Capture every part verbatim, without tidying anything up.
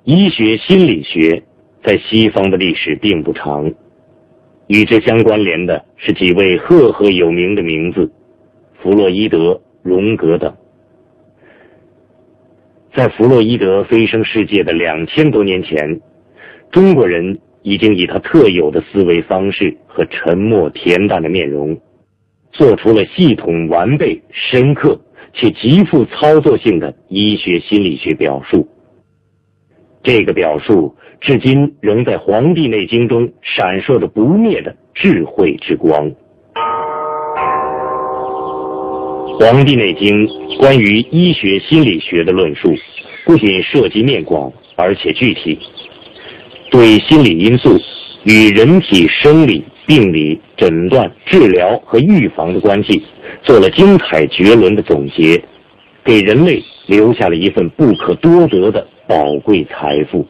医学心理学在西方的历史并不长，与之相关联的是几位赫赫有名的名字，弗洛伊德、荣格等。在弗洛伊德飞升世界的两千多年前，中国人已经以他特有的思维方式和沉默恬淡的面容，做出了系统完备、深刻且极富操作性的医学心理学表述。这个表述至今仍在《黄帝内经》中闪烁着不灭的智慧之光。《黄帝内经》关于医学心理学的论述，不仅涉及面广，而且具体，对心理因素与人体生理、病理、诊断、治疗和预防的关系做了精彩绝伦的总结，给人类留下了一份不可多得的宝贵财富。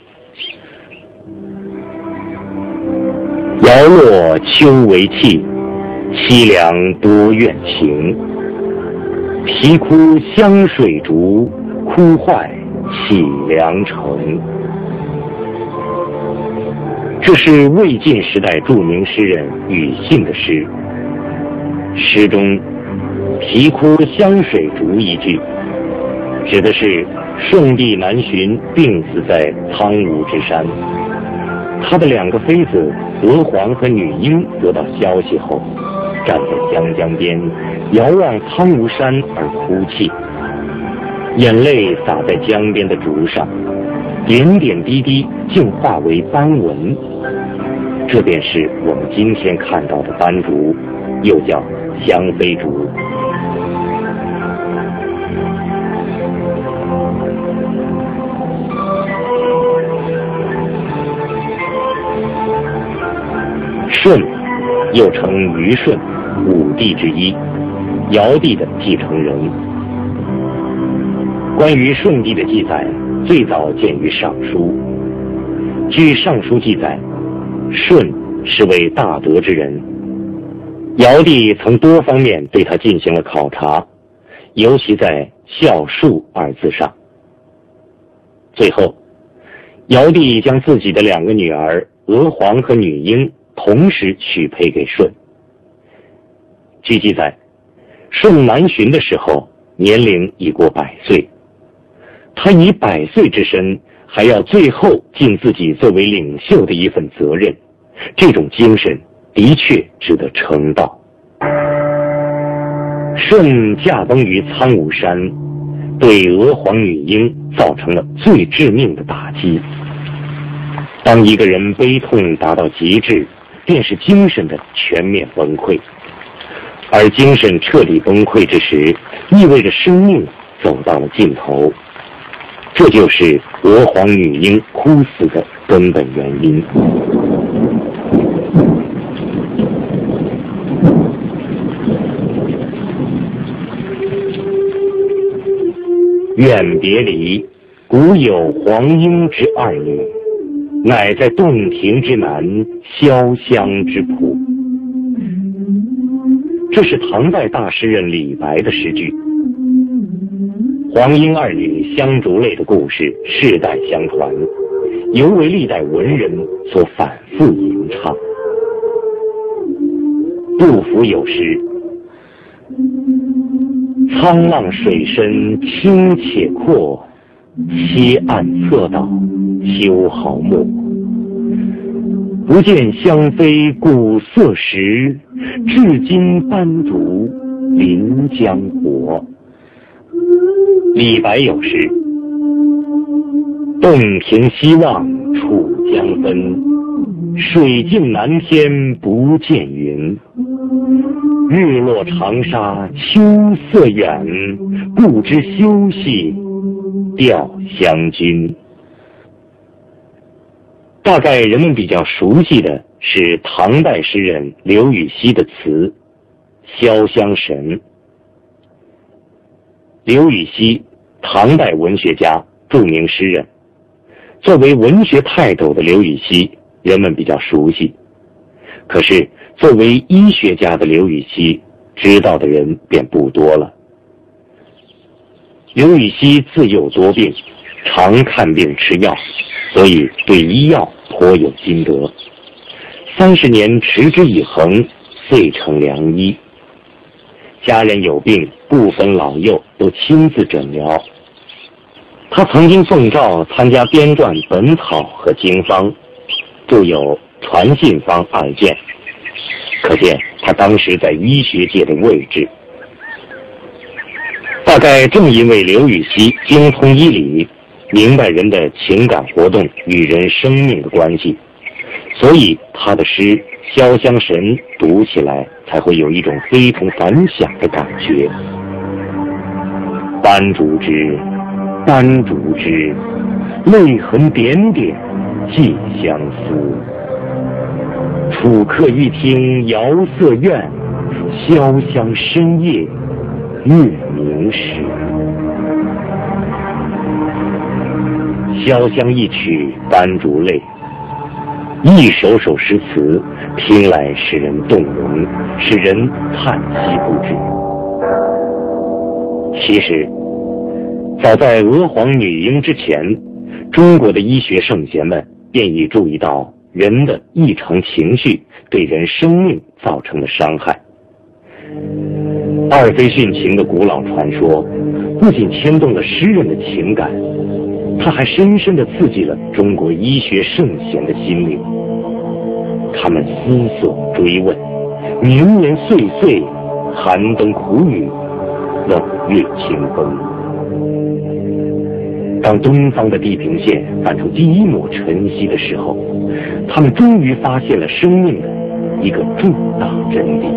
摇落秋为气，凄凉多怨情。啼哭湘水竹，哭坏启良城。这是魏晋时代著名诗人庾信的诗。诗中啼哭湘水竹一句，指的是舜帝南巡病死在苍梧之山，他的两个妃子娥皇和女英得到消息后，站在湘江边遥望苍梧山而哭泣，眼泪洒在江边的竹上，点点滴滴竟化为斑纹。这便是我们今天看到的斑竹，又叫香妃竹。舜又称虞舜，五帝之一，尧帝的继承人。关于舜帝的记载最早见于《尚书》。据《尚书》记载，舜是位大德之人，尧帝曾多方面对他进行了考察，尤其在孝恕二字上。最后，尧帝将自己的两个女儿娥皇和女英同时许配给舜。据记载，舜南巡的时候年龄已过百岁，他以百岁之身还要最后尽自己作为领袖的一份责任，这种精神的确值得称道。舜驾崩于苍梧山，对娥皇女英造成了最致命的打击。当一个人悲痛达到极致，便是精神的全面崩溃，而精神彻底崩溃之时，意味着生命走到了尽头。这就是娥皇女英哭死的根本原因。愿别离，古有黄莺之二女，乃在洞庭之南，潇湘之浦。这是唐代大诗人李白的诗句。黄莺二女香烛泪的故事世代相传，尤为历代文人所反复吟唱。杜甫有诗：沧浪水深清且阔，西岸侧倒秋毫末。不见香妃古色时，至今斑竹临江活。李白有诗：洞庭西望楚江分，水镜南天不见云。日落长沙秋色远，不知休息钓湘君。大概人们比较熟悉的是唐代诗人刘禹锡的词《潇湘神》。刘禹锡，唐代文学家、著名诗人。作为文学泰斗的刘禹锡，人们比较熟悉。可是，作为医学家的刘禹锡，知道的人便不多了。刘禹锡自幼多病， 常看病吃药，所以对医药颇有心得。三十年持之以恒，遂成良医。家人有病，不分老幼，都亲自诊疗。他曾经奉诏参加编撰《本草》和《经方》，著有《传信方》二卷，可见他当时在医学界的位置。大概正因为刘禹锡精通医理，明白人的情感活动与人生命的关系，所以他的诗《潇湘神》读起来才会有一种非同凡响的感觉。斑竹枝，斑竹枝，泪痕点点寄相思。楚客欲听瑶色怨，潇湘深夜月明时。潇湘一曲斑竹泪，一首首诗词听来使人动容，使人叹息不止。其实早在娥皇女英之前，中国的医学圣贤们便已注意到人的异常情绪对人生命造成的伤害。阿尔卑殉情的古老传说不仅牵动了诗人的情感，它还深深地刺激了中国医学圣贤的心灵。他们思索追问，年年岁岁，寒冬苦雨，冷月清风。当东方的地平线泛出第一抹晨曦的时候，他们终于发现了生命的一个重大真谛。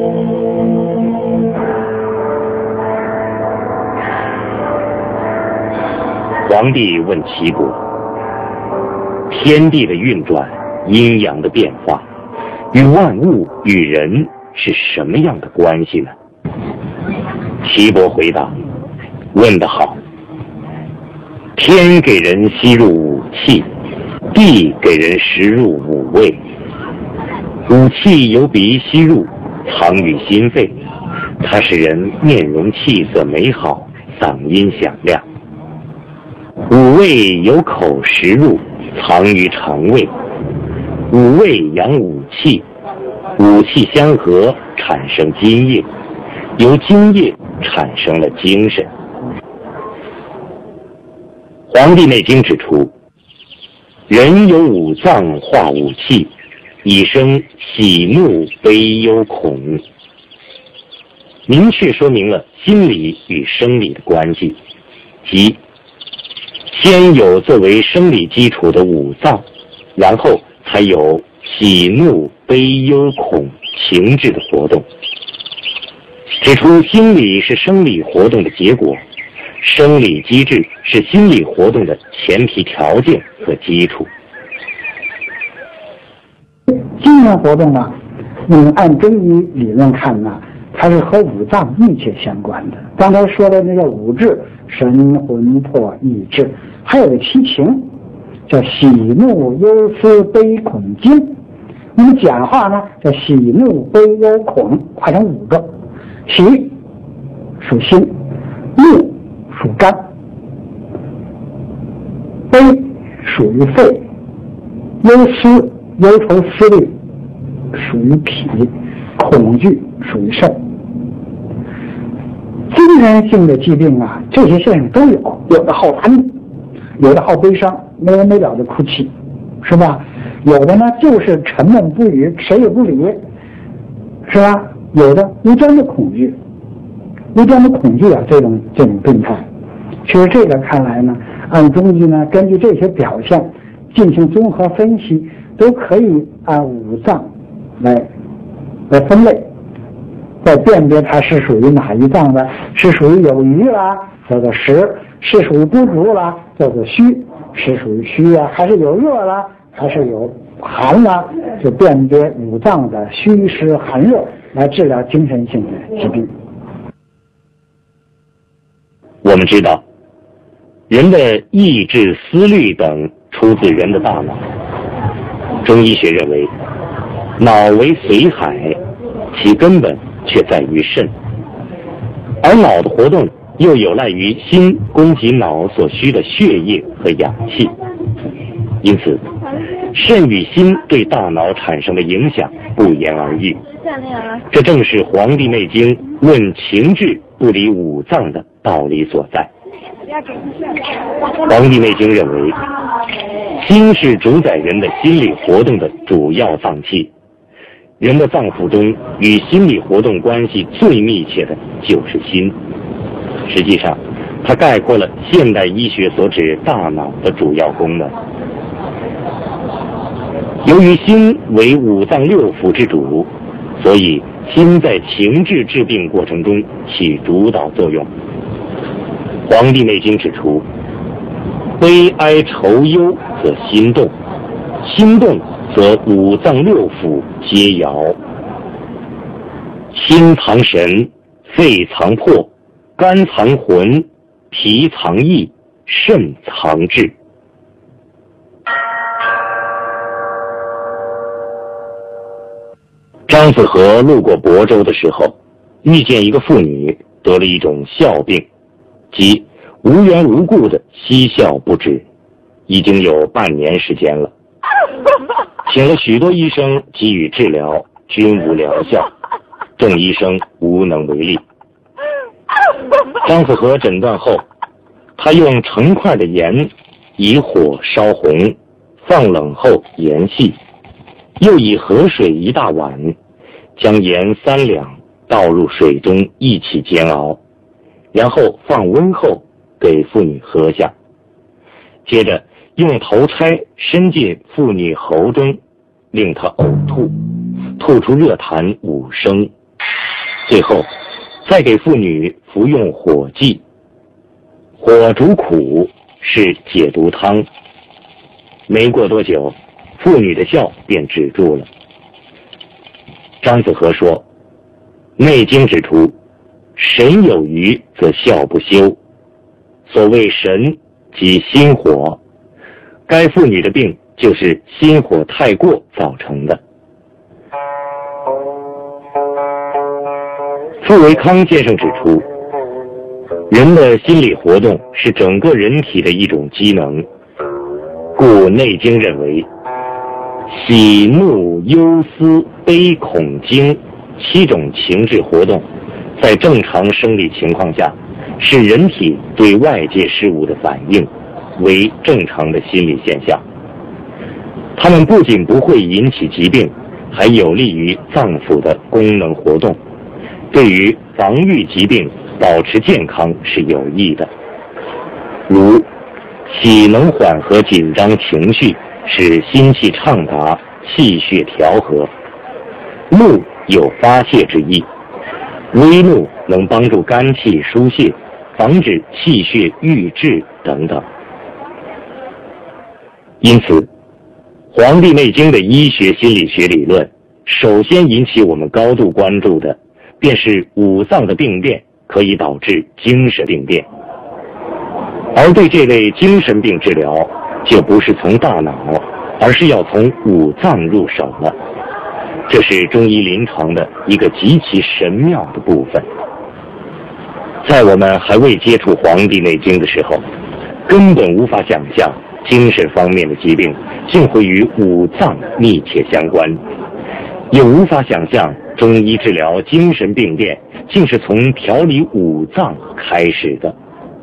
皇帝问齐国：天地的运转，阴阳的变化，与万物与人是什么样的关系呢？齐伯回答：问得好。天给人吸入五气，地给人食入五味。五气由鼻吸入，藏于心肺，它使人面容气色美好，嗓音响亮。五味由口食入，藏于肠胃。五味养五气，五气相合产生津液，由津液产生了精神。《黄帝内经》指出，人有五脏化五气，以生喜怒悲忧恐，明确说明了心理与生理的关系，即先有作为生理基础的五脏，然后才有喜怒悲忧恐情志的活动。指出心理是生理活动的结果，生理机制是心理活动的前提条件和基础。 精神活动呢，嗯，按中医理论看呢，它是和五脏密切相关的。刚才说的那个五志，神魂魄意志，还有个七情，叫喜怒忧思悲恐惊。那么讲话呢，叫喜怒悲忧恐，划成五个。喜属心，怒属肝，悲属于肺，忧思忧愁思虑属于脾，恐惧属于肾。精神性的疾病啊，这些现象都有，有的好烦，有的好悲伤，没完没了的哭泣，是吧？有的呢就是沉闷不语，谁也不理，是吧？有的无端的恐惧，无端的恐惧啊，这种这种病态。其实这个看来呢，按中医呢，根据这些表现进行综合分析，都可以按五脏来来分类，再辨别它是属于哪一脏的，是属于有余啦，叫做实；是属于不足啦，叫做虚；是属于虚啊，还是有热啦，还是有寒啦，就辨别五脏的虚实寒热，来治疗精神性的疾病。 我们知道，人的意志、思虑等出自人的大脑。中医学认为，脑为髓海，其根本却在于肾，而脑的活动又有赖于心供给脑所需的血液和氧气。因此，肾与心对大脑产生的影响不言而喻。这正是《黄帝内经》论情志不离五脏的道理所在。《黄帝内经》认为，心是主宰人的心理活动的主要脏器。人的脏腑中与心理活动关系最密切的就是心。实际上，它概括了现代医学所指大脑的主要功能。由于心为五脏六腑之主，所以心在情志治病过程中起主导作用。《黄帝内经》指出，悲哀愁忧则心动，心动则五脏六腑皆摇。心藏神，肺藏魄，肝藏魂，脾藏意，肾藏志。张子和路过亳州的时候，遇见一个妇女得了一种笑病，即无缘无故的嬉笑不止，已经有半年时间了。请了许多医生给予治疗，均无疗效，众医生无能为力。张子和诊断后，他用成块的盐以火烧红，放冷后研细，又以河水一大碗，将盐三两倒入水中一起煎熬，然后放温后给妇女喝下。接着用头钗伸进妇女喉中，令她呕吐，吐出热痰五升。最后再给妇女服用火剂，火煮苦是解毒汤。没过多久，妇女的笑便止住了。张子和说，《内经》指出，神有余则笑不休。所谓神，即心火。该妇女的病就是心火太过造成的。傅维康先生指出，人的心理活动是整个人体的一种机能，故《内经》认为，喜怒忧思悲恐惊七种情志活动，在正常生理情况下，是人体对外界事物的反应，为正常的心理现象。它们不仅不会引起疾病，还有利于脏腑的功能活动，对于防御疾病、保持健康是有益的。如喜能缓和紧张情绪，使心气畅达，气血调和；怒有发泄之意，微怒能帮助肝气疏泄，防止气血郁滞等等。因此，《黄帝内经》的医学心理学理论，首先引起我们高度关注的，便是五脏的病变可以导致精神病变。而对这类精神病治疗，就不是从大脑，而是要从五脏入手了。这是中医临床的一个极其神妙的部分。在我们还未接触《黄帝内经》的时候，根本无法想象精神方面的疾病竟会与五脏密切相关，也无法想象中医治疗精神病变竟是从调理五脏开始的。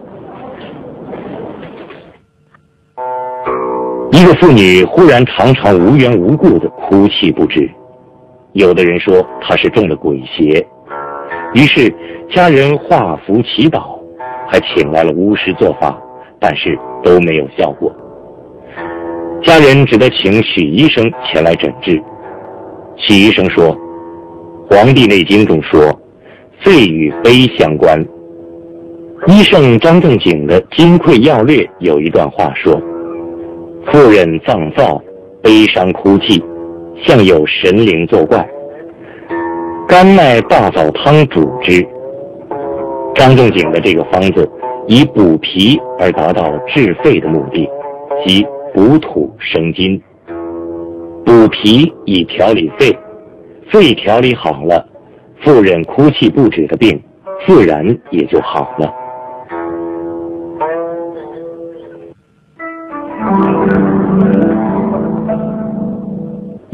一个妇女忽然常常无缘无故地哭泣不止，有的人说她是中了鬼邪，于是家人画符祈祷，还请来了巫师做法，但是都没有效果。家人只得请许医生前来诊治。许医生说，《黄帝内经》中说，肺与悲相关。医圣张仲景的《金匮要略》有一段话说，妇人脏燥，悲伤哭泣，像有神灵作怪，甘麦大枣汤煮之。张仲景的这个方子以补脾而达到治肺的目的，即补土生金。补脾以调理肺，肺调理好了，妇人哭泣不止的病自然也就好了。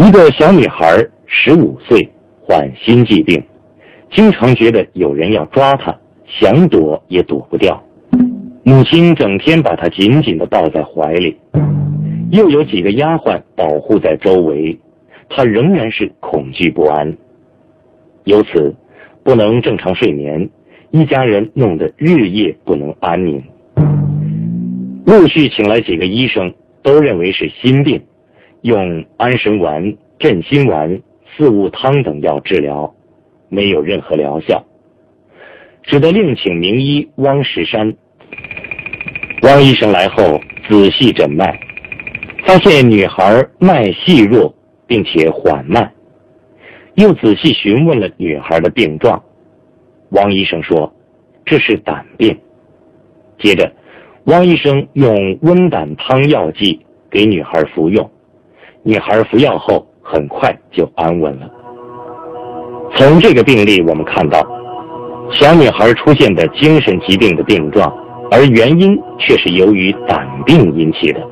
一个小女孩十五岁，患心悸病，经常觉得有人要抓她，想躲也躲不掉。母亲整天把她紧紧地抱在怀里，又有几个丫鬟保护在周围，她仍然是恐惧不安。由此不能正常睡眠，一家人弄得日夜不能安宁。陆续请来几个医生，都认为是心病，用安神丸、镇心丸、四物汤等药治疗，没有任何疗效，只得另请名医汪石山。汪医生来后仔细诊脉，发现女孩脉细弱并且缓慢，又仔细询问了女孩的病状。汪医生说这是胆病。接着汪医生用温胆汤药剂给女孩服用，女孩服药后很快就安稳了。从这个病例我们看到，小女孩出现的精神疾病的病状，而原因却是由于胆病引起的。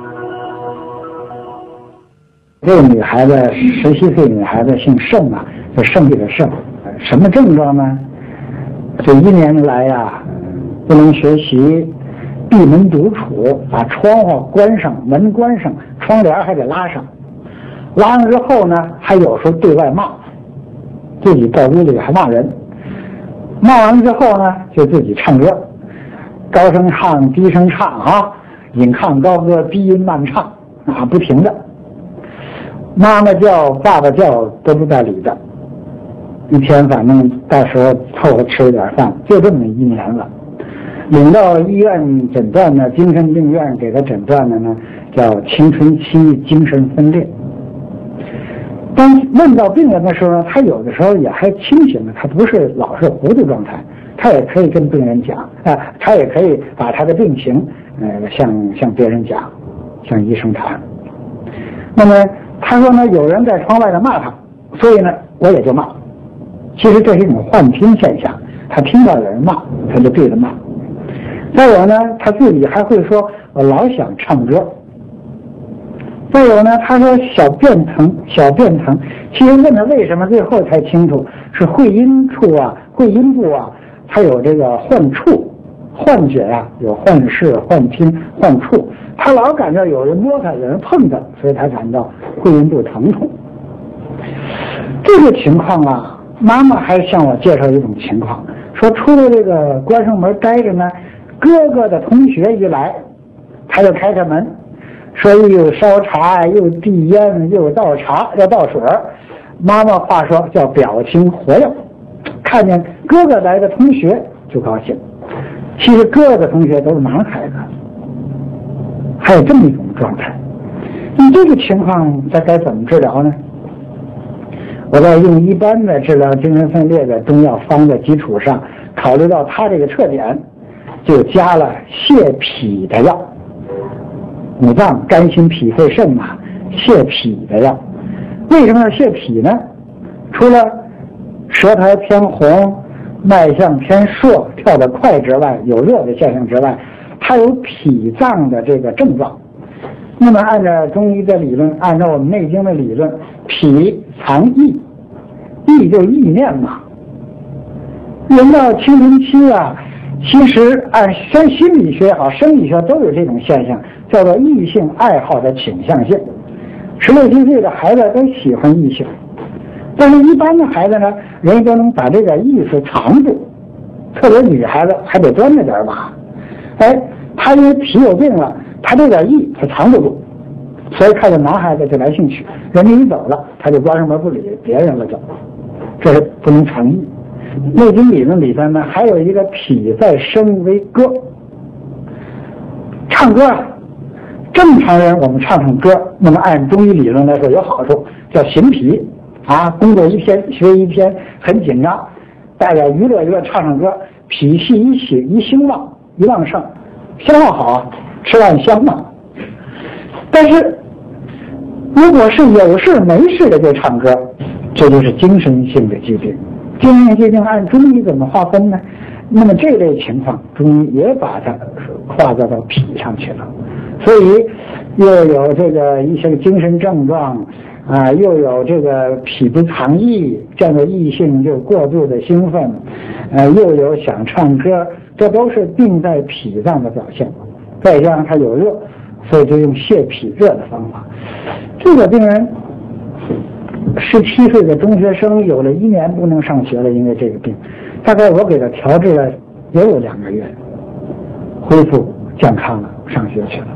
这个女孩子十七岁女孩子姓盛啊，就胜利的胜。什么症状呢？这一年来呀、啊，不能学习，闭门独处，把窗户关上，门关上，窗帘还得拉上。拉上之后呢，还有时候对外骂，自己在屋里还骂人。骂完之后呢，就自己唱歌，高声唱，低声唱啊，引吭高歌，低音慢唱啊，不停的。妈妈叫，爸爸叫，都不带理的。一天反正到时候凑合吃点饭，就这么一年了。领到医院诊断呢，精神病院给他诊断的呢，叫青春期精神分裂。当问到病人的时候呢，他有的时候也还清醒的，他不是老是糊涂状态，他也可以跟病人讲啊、呃，他也可以把他的病情呃向向别人讲，向医生谈。那么他说呢，有人在窗外头骂他，所以呢我也就骂。其实这是一种幻听现象，他听到有人骂，他就对着骂。再有呢，他自己还会说我老想唱歌。再有呢，他说小便疼，小便疼。其实问他为什么，最后才清楚是会阴处啊，会阴部啊，他有这个幻触、幻觉啊，有幻视、幻听、幻触。他老感到有人摸他，有人碰他，所以他感到会阴部疼痛。这个情况啊，妈妈还向我介绍一种情况，说出了这个关上门待着呢，哥哥的同学一来，他就开开门。说又烧茶又递烟又倒茶又倒水，妈妈话说叫表情活跃，看见哥哥来的同学就高兴。其实哥哥的同学都是男孩子，还有这么一种状态。那这个情况咱该怎么治疗呢？我在用一般的治疗精神分裂的中药方的基础上，考虑到他这个特点，就加了泻脾的药。五脏肝心脾肺肾嘛，泻脾的药。为什么要泻脾呢？除了舌苔偏红、脉象偏硕、跳得快之外，有热的现象之外，它有脾脏的这个症状。那么按照中医的理论，按照我们内经的理论，脾藏意，意就是意念嘛。人到青春期啊，其实按生心理学也好，生理学都有这种现象，叫做异性爱好的倾向性。十六七岁的孩子都喜欢异性，但是一般的孩子呢，人家都能把这个意思藏住，特别女孩子还得端着点吧。哎，他因为脾有病了，他这点意他藏不住，所以看见男孩子就来兴趣，人家一走了，他就关上门不理别人了，就这是不能藏意。内经理论里边呢，还有一个脾在声为歌，唱歌啊，正常人我们唱唱歌，那么按中医理论来说有好处，叫行脾啊，工作一天学一天很紧张，大家娱乐娱乐唱唱歌，脾气一起一兴旺一旺盛，消化好啊，吃饭香嘛。但是如果是有事没事的就唱歌，这就是精神性的疾病。精神疾病按中医怎么划分呢？那么这类情况中医也把它划到到脾上去了，所以又有这个一些精神症状， 啊，又有这个脾不藏意，见到异性就过度的兴奋，呃，又有想唱歌，这都是病在脾脏的表现。再加上他有热，所以就用泻脾热的方法。这个病人十七岁的中学生，有了一年不能上学了，因为这个病，大概我给他调治了也有两个月，恢复健康了，上学去了。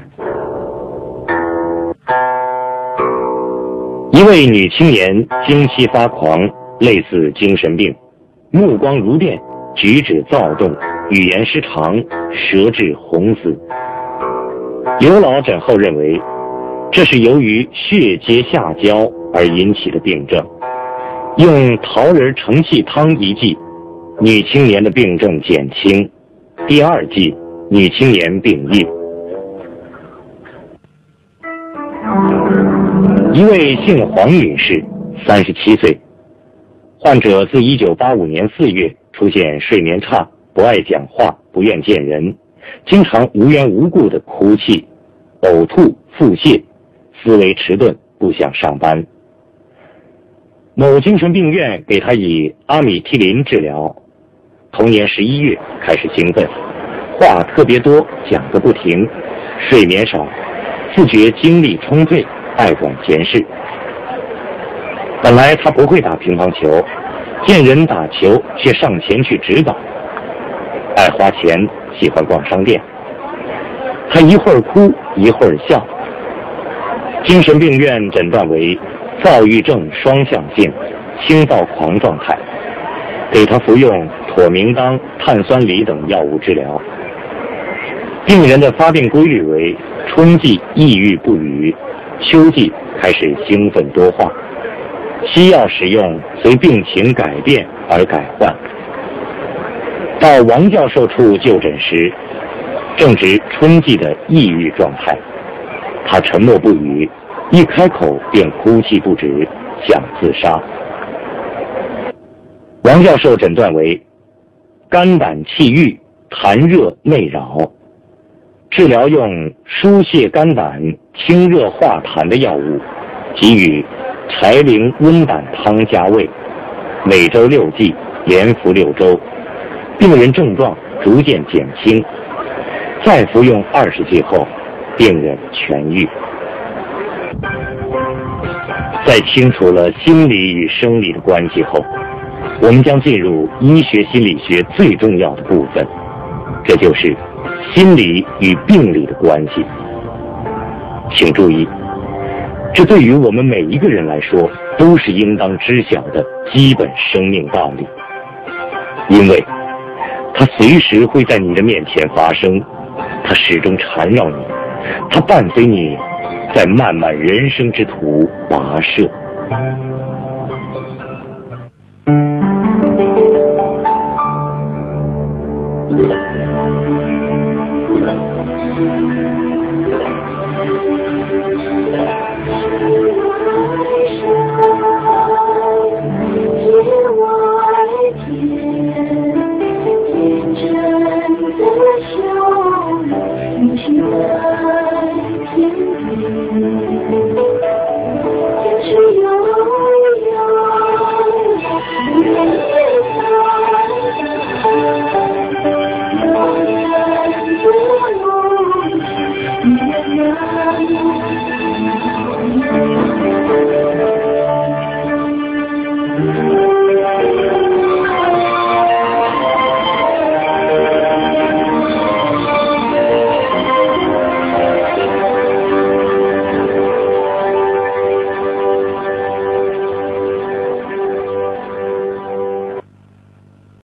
一位女青年经期发狂，类似精神病，目光如电，举止躁动，语言失常，舌质红紫。刘老诊后认为，这是由于血结下焦而引起的病症，用桃仁承气汤一剂，女青年的病症减轻，第二剂女青年病愈。一位姓黄女士，三十七岁，患者自一九八五年四月出现睡眠差，不爱讲话，不愿见人，经常无缘无故的哭泣、呕吐、腹泻，思维迟钝，不想上班。某精神病院给他以阿米替林治疗，同年十一月开始兴奋，话特别多，讲个不停，睡眠少，自觉精力充沛，爱管闲事。本来他不会打乒乓球，见人打球却上前去指导，爱花钱，喜欢逛商店。他一会儿哭一会儿笑。精神病院诊断为躁郁症双向性轻躁狂状态，给他服用妥明当、碳酸锂等药物治疗。病人的发病规律为春季抑郁不语，秋季开始兴奋多话，西药使用随病情改变而改换。到王教授处就诊时，正值春季的抑郁状态，他沉默不语，一开口便哭泣不止，想自杀。王教授诊断为肝胆气郁、痰热内扰，治疗用疏泄肝胆、清热化痰的药物，给予柴苓温胆汤加味，每周六剂，连服六周，病人症状逐渐减轻。再服用二十剂后，病人痊愈。在清楚了心理与生理的关系后，我们将进入医学心理学最重要的部分，这就是心理与病理的关系。请注意，这对于我们每一个人来说都是应当知晓的基本生命道理，因为它随时会在你的面前发生，它始终缠绕你，它伴随你在漫漫人生之途跋涉。